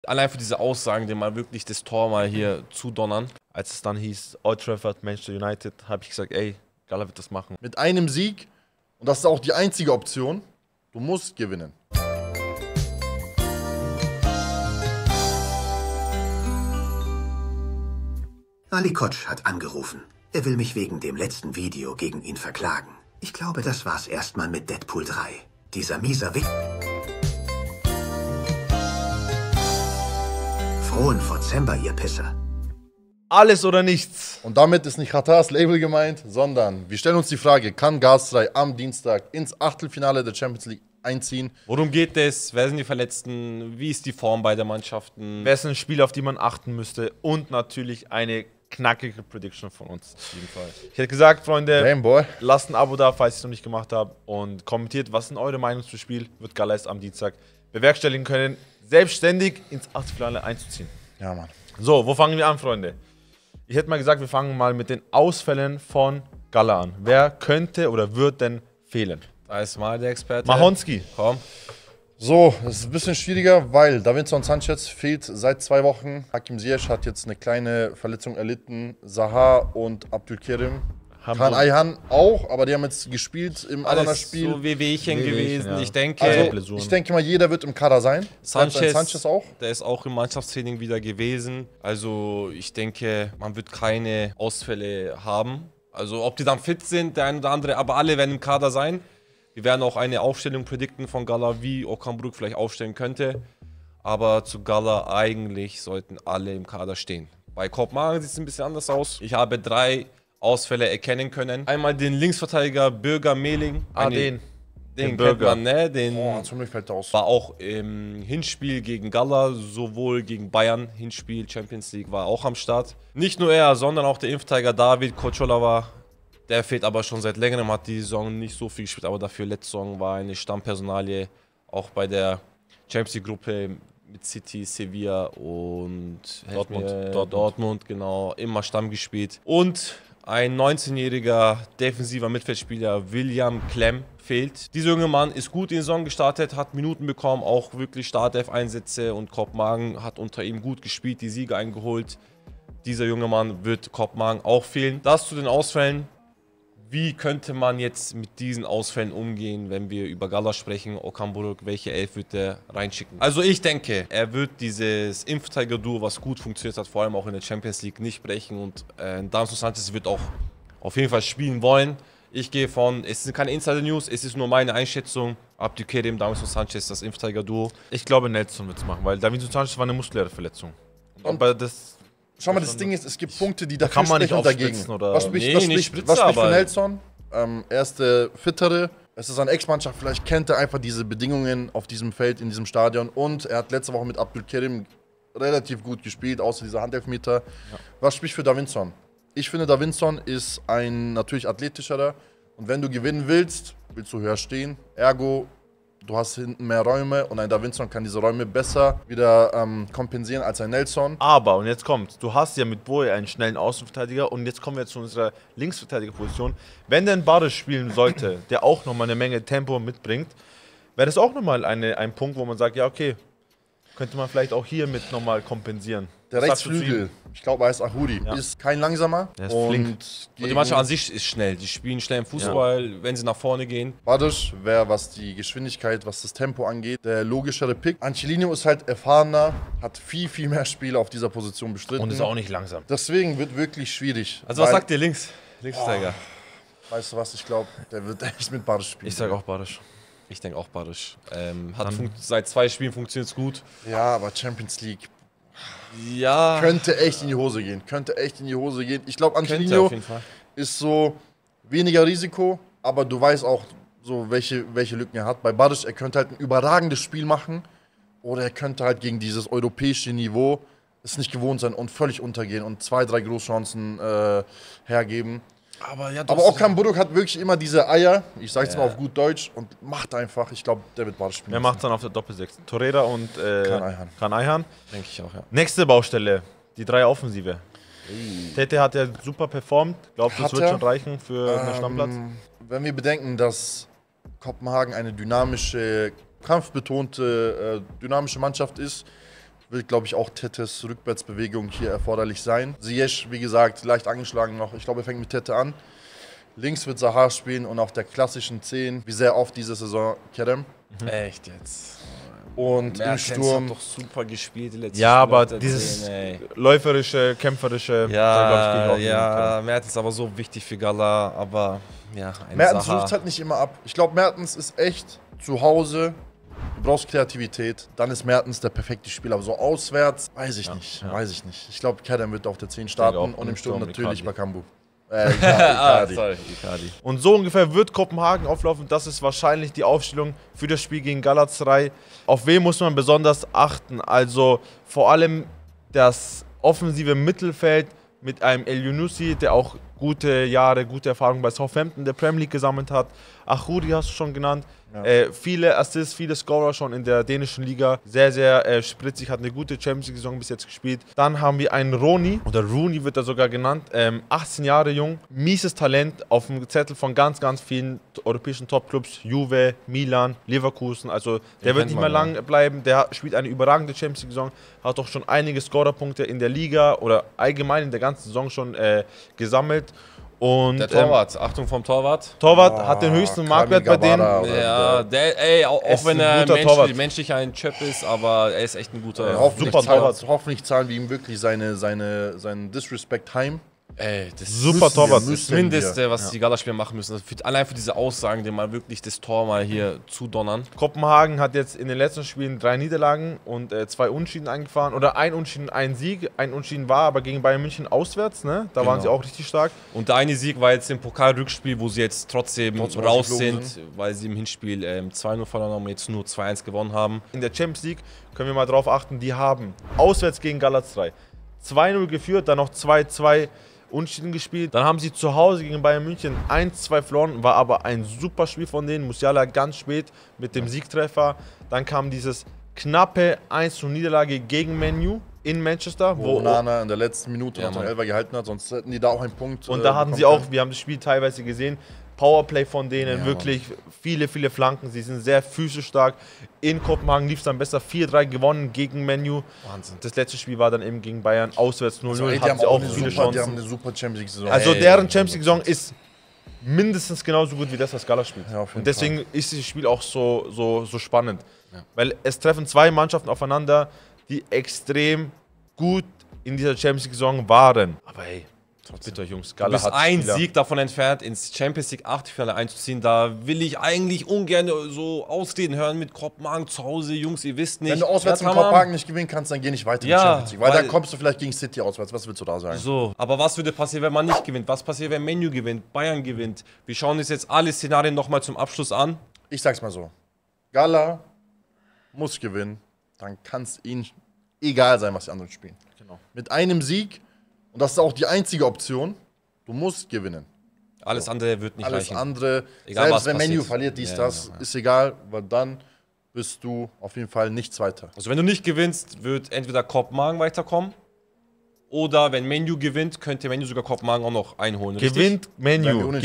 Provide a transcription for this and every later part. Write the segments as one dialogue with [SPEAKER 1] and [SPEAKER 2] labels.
[SPEAKER 1] Allein für diese Aussagen, die mal wirklich das Tor mal hier zudonnern.
[SPEAKER 2] Als es dann hieß, Old Trafford, Manchester United, habe ich gesagt, ey, Gala wird das machen.
[SPEAKER 3] Mit einem Sieg, und das ist auch die einzige Option, du musst gewinnen.
[SPEAKER 4] Ali Koç hat angerufen. Er will mich wegen dem letzten Video gegen ihn verklagen. Ich glaube, das war's erstmal mit Deadpool 3. Dieser mieser Wick. Frohen Dezember, ihr Pisser.
[SPEAKER 2] Alles oder nichts.
[SPEAKER 3] Und damit ist nicht Katars Label gemeint, sondern wir stellen uns die Frage, kann Galatasaray am Dienstag ins Achtelfinale der Champions League einziehen?
[SPEAKER 1] Worum geht es? Wer sind die Verletzten? Wie ist die Form beider Mannschaften?
[SPEAKER 2] Wer sind Spiele, auf die man achten müsste? Und natürlich eine knackige Prediction von uns.
[SPEAKER 1] Auf jeden Fall.
[SPEAKER 2] Ich hätte gesagt, Freunde,
[SPEAKER 3] Gameboy.
[SPEAKER 2] lasst ein Abo da, falls ihr es noch nicht gemacht habt. Und kommentiert, was sind eure Meinungen zum Spiel? Wird Gala erst am Dienstag bewerkstelligen können, selbstständig ins Achtelfinale einzuziehen.
[SPEAKER 3] Ja, Mann.
[SPEAKER 2] So, wo fangen wir an, Freunde? Ich hätte mal gesagt, wir fangen mal mit den Ausfällen von Gala an. Wer könnte oder wird denn fehlen?
[SPEAKER 1] Da ist mal der Experte.
[SPEAKER 2] Mahonski.
[SPEAKER 1] Komm.
[SPEAKER 3] So, das ist ein bisschen schwieriger, weil Davinson Sanchez fehlt seit 2 Wochen. Hakim Ziyech hat jetzt eine kleine Verletzung erlitten. Zaha und Abdülkerim. Kaan Ayhan auch, aber die haben jetzt gespielt im Ananas-Spiel.
[SPEAKER 1] so Wehwehchen gewesen.
[SPEAKER 2] Ja.
[SPEAKER 1] Ich denke,
[SPEAKER 3] Also, ich denke mal, jeder wird im Kader sein.
[SPEAKER 1] Sanchez
[SPEAKER 3] auch.
[SPEAKER 1] Der ist auch im Mannschaftstraining wieder gewesen. Also ich denke, man wird keine Ausfälle haben. Also ob die dann fit sind, der eine oder andere, aber alle werden im Kader sein. Wir werden auch eine Aufstellung predikten von Gala, wie Okan Buruk vielleicht aufstellen könnte. Aber zu Gala eigentlich sollten alle im Kader stehen. Bei Kopenhagen sieht es ein bisschen anders aus. Ich habe 3 Ausfälle erkennen können. Einmal den Linksverteidiger Bürger Mehling. Den kennt man, ne? Den
[SPEAKER 3] Zum fällt aus.
[SPEAKER 1] war auch im Hinspiel gegen Gala, sowohl gegen Bayern, Hinspiel Champions League, war auch am Start. Nicht nur er, sondern auch der Innenverteidiger David Kocolava. Der fehlt aber schon seit längerem, hat die Saison nicht so viel gespielt, aber dafür letzte Saison war eine Stammpersonalie, auch bei der Champions League-Gruppe mit City, Sevilla und Dortmund, genau, immer Stamm gespielt. Und ein 19-jähriger defensiver Mittelfeldspieler, William Clem, fehlt. Dieser junge Mann ist gut in die Saison gestartet, hat Minuten bekommen, auch wirklich Startelf-Einsätze und Kopenhagen hat unter ihm gut gespielt, die Siege eingeholt. Dieser junge Mann wird Kopenhagen auch fehlen. Das zu den Ausfällen. Wie könnte man jetzt mit diesen Ausfällen umgehen, wenn wir über Gala sprechen? Okan Buruk, welche Elf wird er reinschicken? Also ich denke, er wird dieses Innenverteidiger-Duo, was gut funktioniert hat, vor allem auch in der Champions League, nicht brechen. Und Davinson Sanchez wird auch auf jeden Fall spielen wollen. Ich gehe von, es sind keine Insider-News, es ist nur meine Einschätzung. Abdülkerim, Davinson Sanchez, das Innenverteidiger-Duo.
[SPEAKER 2] Ich glaube, Nelson wird es machen, weil Davinson Sanchez war eine muskuläre Verletzung. Aber das...
[SPEAKER 3] Schau mal, das Ding ist, es gibt Punkte, die dafür
[SPEAKER 2] kann man nicht
[SPEAKER 3] sprechen und dagegen.
[SPEAKER 2] Oder
[SPEAKER 3] Was spricht für Nelson? Er ist der Fittere. Es ist eine Ex-Mannschaft, vielleicht kennt er einfach diese Bedingungen auf diesem Feld, in diesem Stadion. Und er hat letzte Woche mit Abdülkerim relativ gut gespielt, außer dieser Handelfmeter. Ja. Was spricht für Davinson? Ich finde, Davinson ist ein natürlich athletischerer. Und wenn du gewinnen willst, willst du höher stehen. Ergo, du hast hinten mehr Räume und ein Davinson kann diese Räume besser wieder kompensieren als ein Nelson.
[SPEAKER 2] Aber, und jetzt kommt, du hast ja mit Boye einen schnellen Außenverteidiger und jetzt kommen wir zu unserer Linksverteidigerposition. Wenn denn Barisch spielen sollte, der auch nochmal eine Menge Tempo mitbringt, wäre das auch nochmal ein Punkt, wo man sagt, ja okay, könnte man vielleicht auch hier mit nochmal kompensieren.
[SPEAKER 3] Der Rechtsflügel, ich glaube, er heißt Ahuri, ist kein langsamer.
[SPEAKER 2] Der ist flink.
[SPEAKER 1] Und die Mannschaft an sich ist schnell. Die spielen schnell im Fußball, wenn sie nach vorne gehen.
[SPEAKER 3] Barisch wäre, was die Geschwindigkeit, was das Tempo angeht, der logischere Pick. Angelino ist halt erfahrener, hat viel, viel mehr Spiele auf dieser Position bestritten.
[SPEAKER 2] Und ist auch nicht langsam.
[SPEAKER 3] Deswegen wird wirklich schwierig.
[SPEAKER 1] Also was sagt ihr Linksverteidiger?
[SPEAKER 3] Weißt du was, ich glaube, der wird echt mit Barisch spielen.
[SPEAKER 2] Ich sage auch Barisch.
[SPEAKER 1] Ich denke auch Barisch. Seit 2 Spielen funktioniert es gut.
[SPEAKER 3] Ja, aber Champions League
[SPEAKER 1] ja.
[SPEAKER 3] Könnte echt in die Hose gehen. Ich glaube, Angelino ist so weniger Risiko, aber du weißt auch, so welche Lücken er hat. Bei Barisch, er könnte halt ein überragendes Spiel machen oder er könnte halt gegen dieses europäische Niveau es nicht gewohnt sein und völlig untergehen und 2, 3 Großchancen hergeben. Aber Okan Buruk hat wirklich immer diese Eier, ich sage es mal auf gut Deutsch, und macht einfach, ich glaube, der wird Barisch spielen.
[SPEAKER 2] Wer macht dann auf der Doppel-6? Torreira und Kaan Ayhan.
[SPEAKER 1] Denke ich auch, ja.
[SPEAKER 2] Nächste Baustelle, die 3 Offensive. Tete hat ja super performt. Glaubst du, das wird schon reichen für einen Stammplatz?
[SPEAKER 3] Wenn wir bedenken, dass Kopenhagen eine dynamische, kampfbetonte, dynamische Mannschaft ist, wird, glaube ich, auch Tettes Rückwärtsbewegung hier erforderlich sein. Ziyech, wie gesagt, leicht angeschlagen noch. Ich glaube, er fängt mit Tete an. Links wird Zaha spielen und auf der klassischen 10, wie sehr oft diese Saison, Kerem.
[SPEAKER 1] Echt jetzt.
[SPEAKER 3] Und im Sturm.
[SPEAKER 1] Hat doch super gespielt die letzten
[SPEAKER 2] Ja, aber
[SPEAKER 1] Spiele,
[SPEAKER 2] dieses
[SPEAKER 1] ey.
[SPEAKER 2] läuferische, kämpferische,
[SPEAKER 1] Ja, Mertens ist aber so wichtig für Gala, aber ja, ein
[SPEAKER 3] Mertens
[SPEAKER 1] Zaha.
[SPEAKER 3] ruft halt nicht immer ab. Ich glaube, Mertens ist echt zu Hause. Du brauchst Kreativität, dann ist Mertens der perfekte Spieler. Aber so auswärts, weiß ich nicht. Ich glaube, Kerem wird auf der 10 starten
[SPEAKER 2] auch.
[SPEAKER 3] und im Sturm natürlich
[SPEAKER 2] Icardi.
[SPEAKER 3] Bakambu.
[SPEAKER 1] Icardi.
[SPEAKER 2] Und so ungefähr wird Kopenhagen auflaufen. Das ist wahrscheinlich die Aufstellung für das Spiel gegen Galatasaray. Auf wen muss man besonders achten? Also vor allem das offensive Mittelfeld mit einem El Yunusi, der auch gute Jahre, gute Erfahrungen bei Southampton der Premier League gesammelt hat. Achouri hast du schon genannt. Ja. Viele Assists, viele Scorer schon in der dänischen Liga. Sehr, sehr spritzig, hat eine gute Champions League-Saison bis jetzt gespielt. Dann haben wir einen Roni, oder Rooney wird er sogar genannt, 18 Jahre jung, mieses Talent auf dem Zettel von ganz, ganz vielen europäischen Topclubs, Juve, Milan, Leverkusen. Also der wird nicht mehr lang bleiben. Der spielt eine überragende Champions League-Saison, hat auch schon einige Scorerpunkte in der Liga oder allgemein in der ganzen Saison schon gesammelt. Und,
[SPEAKER 1] der Torwart, Achtung vom Torwart.
[SPEAKER 2] Hat den höchsten Marktwert bei denen.
[SPEAKER 1] Ja, auch wenn er menschlich ein Chöp ist, aber er ist echt ein guter
[SPEAKER 3] super Torwart. Hoffentlich zahlen wir ihm wirklich seinen Disrespect heim.
[SPEAKER 1] Ey, das
[SPEAKER 2] super Torwart.
[SPEAKER 1] Das Mindeste, was die Gala-Spieler machen müssen. Allein für diese Aussagen, den mal wirklich das Tor mal hier zudonnern.
[SPEAKER 2] Kopenhagen hat jetzt in den letzten Spielen 3 Niederlagen und 2 Unentschieden eingefahren. Oder ein Unentschieden, ein Sieg. Ein Unentschieden war aber gegen Bayern München auswärts, ne? Da waren sie auch richtig stark.
[SPEAKER 1] Und der eine Sieg war jetzt im Pokalrückspiel, wo sie jetzt trotzdem raus sind, weil sie im Hinspiel 2-0 verloren haben und jetzt nur 2-1 gewonnen haben.
[SPEAKER 2] In der Champions League können wir mal drauf achten, die haben auswärts gegen Galatasaray 2-0 geführt, dann noch 2-2 Unentschieden gespielt. Dann haben sie zu Hause gegen Bayern München 1-2 verloren, war aber ein super Spiel von denen. Musiala ganz spät mit dem Siegtreffer. Dann kam dieses knappe 1-0 Niederlage gegen Man U in Manchester,
[SPEAKER 3] wo Onana in der letzten Minute noch den Elfer gehalten hat, sonst hätten die da auch einen Punkt.
[SPEAKER 2] Und da hatten sie auch, wir haben das Spiel teilweise gesehen, Powerplay von denen, wirklich viele, viele Flanken. Sie sind sehr physisch stark. In Kopenhagen lief es dann besser, 4-3 gewonnen gegen Man U. Wahnsinn. Das letzte Spiel war dann eben gegen Bayern, auswärts 0-0.
[SPEAKER 3] Also, die haben auch viele Chancen. Die haben eine super Champions League-Saison.
[SPEAKER 2] Also deren Champions League-Saison ist mindestens genauso gut wie das, was Gala spielt.
[SPEAKER 3] Ja,
[SPEAKER 2] und deswegen ist dieses Spiel auch so spannend. Ja. Weil es treffen 2 Mannschaften aufeinander, die extrem gut in dieser Champions League-Saison waren. Aber hey, bitte Jungs,
[SPEAKER 1] Gala hat ein Sieg davon entfernt, ins Champions League Achtelfinale einzuziehen. Da will ich eigentlich ungern so Ausreden hören mit Kopenhagen zu Hause. Jungs, ihr wisst nicht.
[SPEAKER 3] Wenn du auswärts in Kopenhagen nicht gewinnen kannst, dann geh nicht weiter in die Champions League. Weil dann kommst du vielleicht gegen City auswärts. Was willst du da sagen?
[SPEAKER 1] So, aber was würde passieren, wenn man nicht gewinnt? Was passiert, wenn Man U gewinnt, Bayern gewinnt? Wir schauen uns jetzt alle Szenarien nochmal zum Abschluss an.
[SPEAKER 3] Ich sag's mal so. Gala muss gewinnen. Dann kann es ihnen egal sein, was die anderen spielen.
[SPEAKER 2] Genau.
[SPEAKER 3] Mit einem Sieg. Und das ist auch die einzige Option. Du musst gewinnen.
[SPEAKER 1] Alles andere wird nicht reichen.
[SPEAKER 3] Alles andere,
[SPEAKER 1] egal,
[SPEAKER 3] selbst wenn Man U verliert, ist egal, weil dann bist du auf jeden Fall nicht Zweiter.
[SPEAKER 1] Also wenn du nicht gewinnst, wird entweder Kopenhagen weiterkommen oder wenn Man U gewinnt, könnte Man U sogar Kopenhagen auch noch einholen.
[SPEAKER 2] Gewinnt Man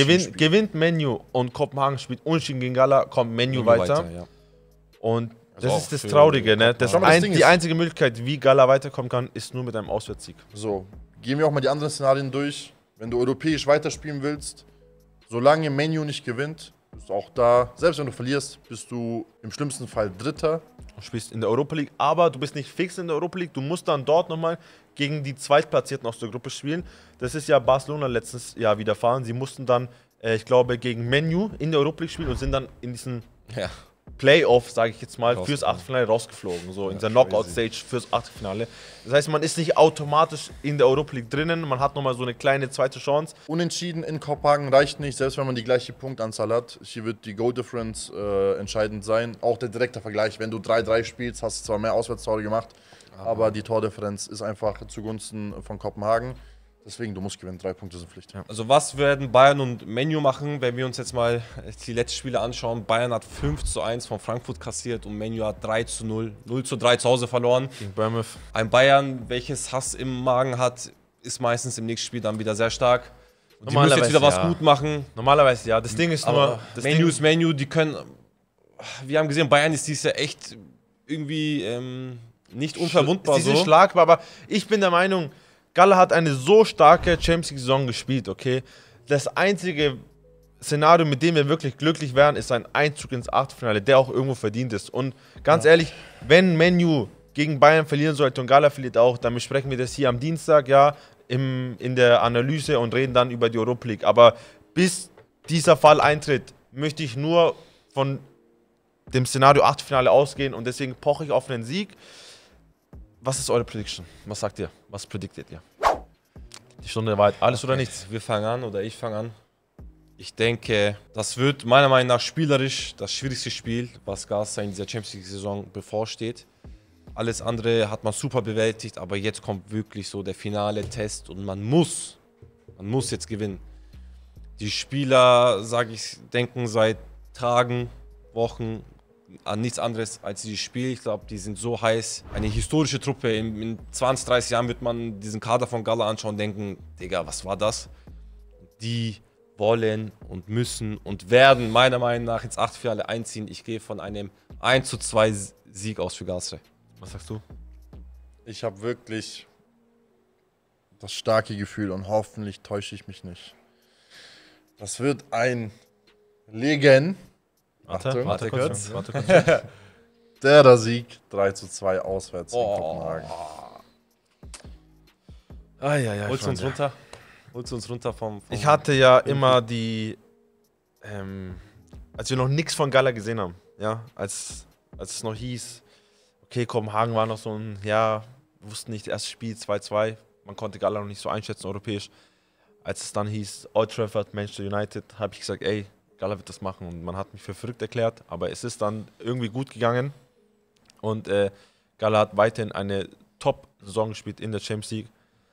[SPEAKER 2] U und Kopenhagen spielt unentschieden gegen Gala, kommt Man U weiter. Und das ist das Traurige, ne? Die einzige Möglichkeit, wie Gala weiterkommen kann, ist nur mit einem Auswärtssieg.
[SPEAKER 3] So, gehen wir auch mal die anderen Szenarien durch. Wenn du europäisch weiterspielen willst, solange Man U nicht gewinnt, bist du auch da. Selbst wenn du verlierst, bist du im schlimmsten Fall Dritter.
[SPEAKER 2] Du spielst in der Europa League, aber du bist nicht fix in der Europa League. Du musst dann dort nochmal gegen die Zweitplatzierten aus der Gruppe spielen. Das ist ja Barcelona letztes Jahr widerfahren. Sie mussten dann, ich glaube, gegen Man U in der Europa League spielen und sind dann in diesen Playoff, sage ich jetzt mal, fürs Achtelfinale rausgeflogen. So in der Knockout-Stage fürs Achtelfinale. Das heißt, man ist nicht automatisch in der Europa League drinnen. Man hat nochmal so eine kleine zweite Chance.
[SPEAKER 3] Unentschieden in Kopenhagen reicht nicht, selbst wenn man die gleiche Punktanzahl hat. Hier wird die Goal-Difference entscheidend sein. Auch der direkte Vergleich. Wenn du 3-3 spielst, hast du zwar mehr Auswärtstore gemacht, aber die Tordifferenz ist einfach zugunsten von Kopenhagen. Deswegen, du musst gewinnen, 3 Punkte sind Pflicht. Ja.
[SPEAKER 1] Also was werden Bayern und Man U machen, wenn wir uns jetzt mal die letzten Spiele anschauen? Bayern hat 5-1 von Frankfurt kassiert und Man U hat 3-0, 0-3 zu Hause verloren.
[SPEAKER 2] Gegen Bournemouth.
[SPEAKER 1] Ein Bayern, welches Hass im Magen hat, ist meistens im nächsten Spiel dann wieder sehr stark. Und die müssen jetzt wieder was gut machen.
[SPEAKER 2] Normalerweise ja. Das Ding ist nur...
[SPEAKER 1] Man U ist Man U, die können... Wir haben gesehen, Bayern ist dieses Jahr echt irgendwie... nicht unverwundbar.
[SPEAKER 2] Sie sind schlagbar, aber ich bin der Meinung, Gala hat eine so starke Champions League-Saison gespielt, okay? Das einzige Szenario, mit dem wir wirklich glücklich wären, ist ein Einzug ins Achtelfinale, der auch irgendwo verdient ist. Und ganz ehrlich, wenn Man U gegen Bayern verlieren sollte und Gala verliert auch, dann besprechen wir das hier am Dienstag, ja, in der Analyse und reden dann über die Europa League. Aber bis dieser Fall eintritt, möchte ich nur von dem Szenario Achtelfinale ausgehen und deswegen poche ich auf einen Sieg. Was ist eure Prediction? Was sagt ihr? Was prediktet ihr? Die Stunde weit. Alles oder nichts?
[SPEAKER 1] Wir fangen an oder ich fange an. Ich denke, das wird meiner Meinung nach spielerisch das schwierigste Spiel, was Galatasaray in dieser Champions League-Saison bevorsteht. Alles andere hat man super bewältigt, aber jetzt kommt wirklich so der finale Test und man muss jetzt gewinnen. Die Spieler, sage ich, denken seit Tagen, Wochen an nichts anderes als dieses Spiel. Ich glaube, die sind so heiß. Eine historische Truppe. In 20, 30 Jahren wird man diesen Kader von Gala anschauen und denken, Digga, was war das? Die wollen und müssen und werden meiner Meinung nach ins Achtelfinale einziehen. Ich gehe von einem 1:2 Sieg aus für Galatasaray.
[SPEAKER 2] Was sagst du?
[SPEAKER 3] Ich habe wirklich das starke Gefühl und hoffentlich täusche ich mich nicht. Das wird ein Warte kurz. Der Sieg 3:2 auswärts in Kopenhagen.
[SPEAKER 1] Holst du uns runter? Holst du uns runter vom
[SPEAKER 2] Ich hatte ja immer die, als wir noch nichts von Gala gesehen haben, ja, als es noch hieß, okay, Kopenhagen war noch so ein, ja, wir wussten nicht, erstes Spiel 2:2, man konnte Gala noch nicht so einschätzen europäisch. Als es dann hieß, Old Trafford, Manchester United, habe ich gesagt, ey, Gala wird das machen. Und man hat mich für verrückt erklärt, aber es ist dann irgendwie gut gegangen. Und Gala hat weiterhin eine Top-Saison gespielt in der Champions League.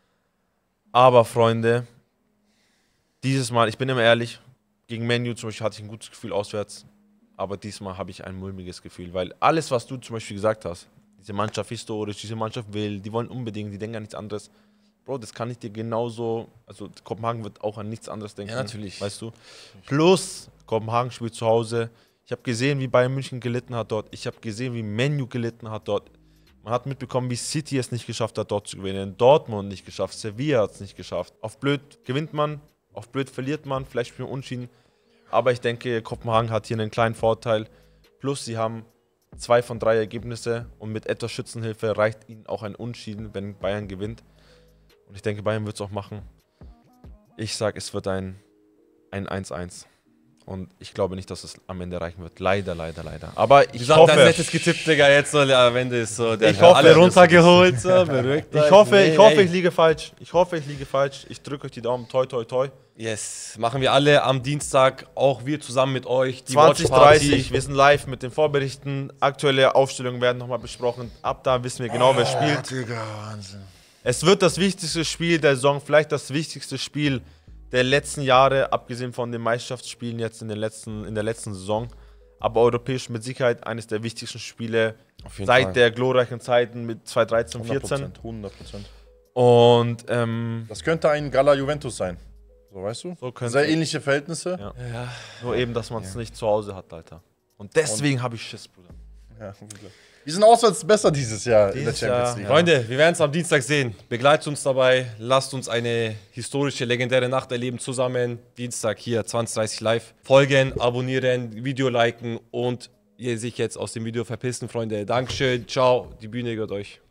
[SPEAKER 2] Aber Freunde, dieses Mal, ich bin immer ehrlich, gegen Man U zum Beispiel hatte ich ein gutes Gefühl auswärts. Aber diesmal habe ich ein mulmiges Gefühl, weil alles, was du zum Beispiel gesagt hast, diese Mannschaft historisch, diese Mannschaft will, die wollen unbedingt, die denken an nichts anderes. Bro, das kann ich dir genauso, also Kopenhagen wird auch an nichts anderes denken.
[SPEAKER 1] Ja, natürlich.
[SPEAKER 2] Weißt du? Plus, Kopenhagen spielt zu Hause. Ich habe gesehen, wie Bayern München gelitten hat dort. Ich habe gesehen, wie Man U gelitten hat dort. Man hat mitbekommen, wie City es nicht geschafft hat, dort zu gewinnen. Dortmund nicht geschafft, Sevilla hat es nicht geschafft. Auf blöd gewinnt man, auf blöd verliert man, vielleicht spielen wir unentschieden. Aber ich denke, Kopenhagen hat hier einen kleinen Vorteil. Plus, sie haben 2 von 3 Ergebnisse und mit etwas Schützenhilfe reicht ihnen auch ein Unentschieden, wenn Bayern gewinnt. Und ich denke, Bayern wird es auch machen. Ich sage, es wird ein 1:1. Und ich glaube nicht, dass es am Ende reichen wird. Leider, leider, leider. Aber ich hoffe...
[SPEAKER 1] Dein nettes getippt, Digga. Jetzt soll am Ende ist so...
[SPEAKER 2] Ich hoffe,
[SPEAKER 1] alle runtergeholt. So, beruhigt euch.
[SPEAKER 2] Ich hoffe, ich liege falsch. Ich hoffe, ich liege falsch. Ich drücke euch die Daumen. Toi, toi, toi.
[SPEAKER 1] Yes, machen wir alle am Dienstag. Auch wir zusammen mit euch.
[SPEAKER 2] 20:30. Wir sind live mit den Vorberichten. Aktuelle Aufstellungen werden nochmal besprochen. Ab da wissen wir genau, wer spielt.
[SPEAKER 3] Digga, Wahnsinn.
[SPEAKER 2] Es wird das wichtigste Spiel der Saison, vielleicht das wichtigste Spiel der letzten Jahre, abgesehen von den Meisterschaftsspielen jetzt in der letzten Saison. Aber europäisch mit Sicherheit eines der wichtigsten Spiele seit der glorreichen Zeiten mit 2013, 14.
[SPEAKER 3] 100%.
[SPEAKER 2] Und
[SPEAKER 3] das könnte ein Gala-Juventus sein. So, weißt du?
[SPEAKER 2] So könnte
[SPEAKER 3] sehr ähnliche Verhältnisse.
[SPEAKER 2] Ja. Ja. Nur eben, dass man es nicht zu Hause hat, Alter. Und deswegen habe ich Schiss, Bruder.
[SPEAKER 3] Ja, wir sind auswärts besser dieses Jahr in der Champions League.
[SPEAKER 1] Ja. Freunde, wir werden es am Dienstag sehen. Begleitet uns dabei. Lasst uns eine historische, legendäre Nacht erleben zusammen. Dienstag hier, 20:30 live. Folgen, abonnieren, Video liken und ihr sich jetzt aus dem Video verpissen, Freunde. Dankeschön, ciao. Die Bühne gehört euch.